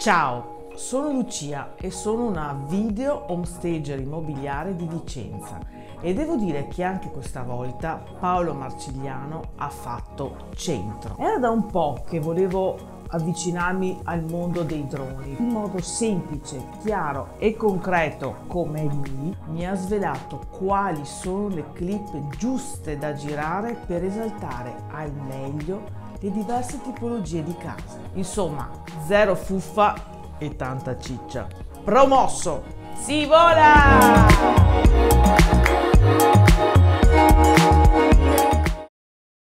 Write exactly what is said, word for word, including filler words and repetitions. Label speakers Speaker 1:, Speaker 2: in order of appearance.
Speaker 1: Ciao, sono Lucia e sono una video homestager immobiliare di Vicenza e devo dire che anche questa volta Paolo Marcigliano ha fatto centro. Era da un po' che volevo avvicinarmi al mondo dei droni in modo semplice, chiaro e concreto come lui mi ha svelato quali sono le clip giuste da girare per esaltare al meglio le diverse tipologie di casa. Insomma, zero fuffa e tanta ciccia. Promosso! Si vola!